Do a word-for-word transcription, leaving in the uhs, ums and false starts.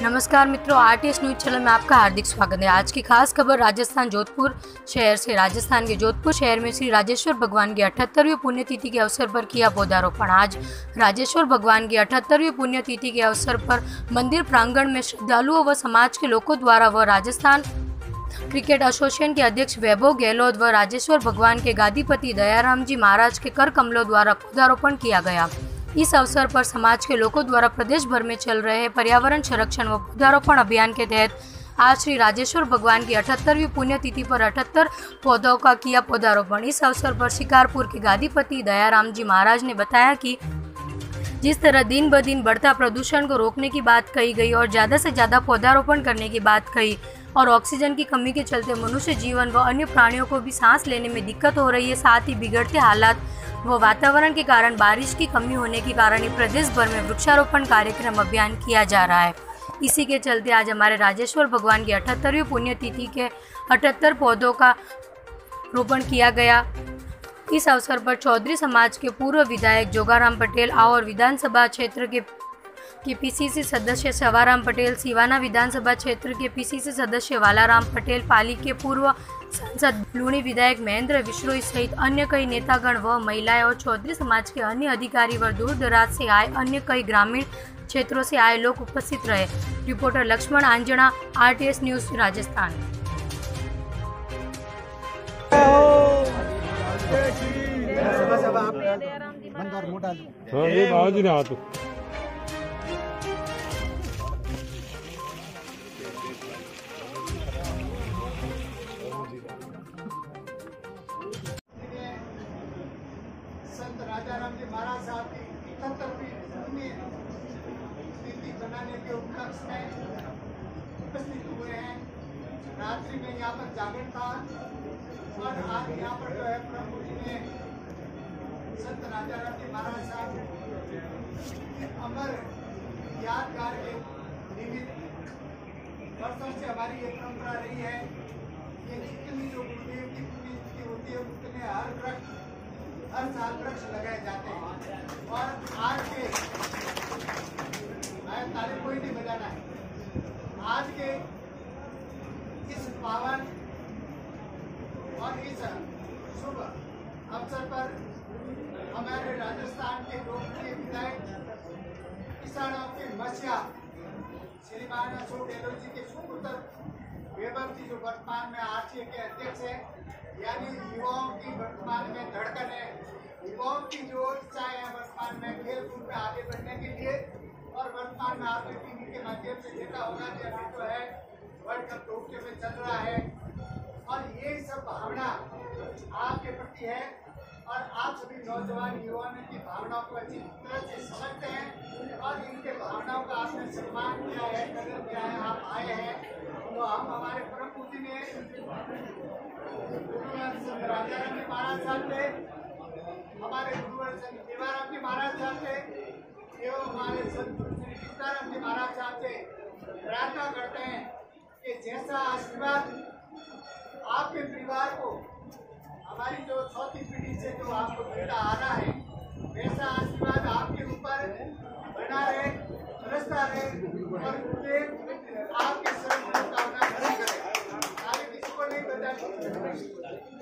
नमस्कार मित्रों, RTS news channel में आपका हार्दिक स्वागत है। आज की खास खबर राजस्थान जोधपुर शहर से। राजस्थान के जोधपुर शहर में श्री राजेश्वर भगवान की अठहत्तरवीं पुण्यतिथि के अवसर पर किया पौधारोपण। आज राजेश्वर भगवान की अठहत्तरवीं पुण्यतिथि के अवसर पर मंदिर प्रांगण में श्रद्धालुओं व समाज के लोगों द्वारा व राजस्थान क्रिकेट एसोसिएशन के अध्यक्ष वैभव गहलोत व राजेश्वर भगवान के गादीपति दयाराम जी महाराज के कर कमलों द्वारा पौधारोपण किया गया। इस अवसर पर समाज के लोगों द्वारा प्रदेश भर में चल रहे पर्यावरण संरक्षण व पौधारोपण अभियान के तहत आज श्री राजेश्वर भगवान की अठहत्तरवीं पुण्यतिथि पर अठहत्तर पौधों का किया पौधारोपण। इस अवसर पर शिकारपुर के गादीपति दयाराम जी महाराज ने बताया कि जिस तरह दिन ब दिन बढ़ता प्रदूषण को रोकने की बात कही गई और ज़्यादा से ज़्यादा पौधारोपण करने की बात कही और ऑक्सीजन की कमी के चलते मनुष्य जीवन व अन्य प्राणियों को भी सांस लेने में दिक्कत हो रही है। साथ ही बिगड़ते हालात व वातावरण के कारण बारिश की कमी होने के कारण ही प्रदेश भर में वृक्षारोपण कार्यक्रम अभियान किया जा रहा है। इसी के चलते आज हमारे राजेश्वर भगवान की अठहत्तरवीं पुण्यतिथि के अठहत्तर पौधों का रोपण किया गया। इस अवसर पर चौधरी समाज के पूर्व विधायक जोगाराम पटेल और विधानसभा क्षेत्र के के पीसीसी सदस्य सवाराम पटेल, सिवाना विधानसभा क्षेत्र के पीसीसी सदस्य वालाराम पटेल, पाली के पूर्व सांसद लूणी विधायक महेंद्र विश्रोई सहित अन्य कई नेतागण व महिलाएं और चौधरी समाज के अन्य अधिकारी व दूर दराज से आए अन्य कई ग्रामीण क्षेत्रों से आए लोग उपस्थित रहे। Reporter Laxman Anjana, RTS news, Rajasthan. Sant Rajaram जी महाराज साहब की इकहत्तरवीं पुण्य तिथि बनाने के उपलक्ष्य में उपस्थित हुए हैं। रात्रि में यहाँ पर जागरण था और आज यहाँ पर जो है प्रभु जी ने संत राजाराम जी महाराज साहब अमर यादगार के निमित्त वर्षों से हमारी ये परंपरा रही है। ये जितनी जो गुरुदेव की पुण्यतिथि होती है उतने हर वृक्ष हर साल वृक्ष लगाए जाते हैं। और आज के ताली कोई नहीं बजाना है। आज के इस पावन और इस शुभ अवसर पर हमारे राजस्थान के लोकप्रिय विधायक किसानों के मसीहा श्रीमान अशोक गहलोत जी के सुपुत्र वैभव जी जो वर्तमान में आरसीए के अध्यक्ष है, यानी युवाओं की वर्तमान में धड़कन है, युवाओं की जो इच्छाएं है वर्तमान में खेल कूद में आगे बढ़ने के लिए। और वर्तमान में आपने टीवी के माध्यम से देखा होगा कि अभी तो है वर्ल्ड कप टोक्यो में चल रहा है और ये सब भावना आपके प्रति है और आप सभी नौजवान युवाओं की भावनाओं को अच्छी तरह से समझते हैं और इनके भावनाओं का आपने सम्मान किया है, कदर किया है, आप आए हैं। तो हम हमारे परम पूज्य ने संत राजाराम जी महाराज साहब थे, हमारे गुरुवर संत देवाराम जी महाराज साहब थे एवं हमारे संत श्री सीताराम जी महाराज साहब से प्रार्थना करते हैं कि जैसा आशीर्वाद आपके परिवार को हमारी जो चौथी पीढ़ी से जो आपको मिलता आ रहा है वैसा आशीर्वाद आपके ऊपर बना रहे, बरसता रहे और गुरुदेव आपके शरण मनोकामना पूरी करे। आगे किसी को नहीं बताया।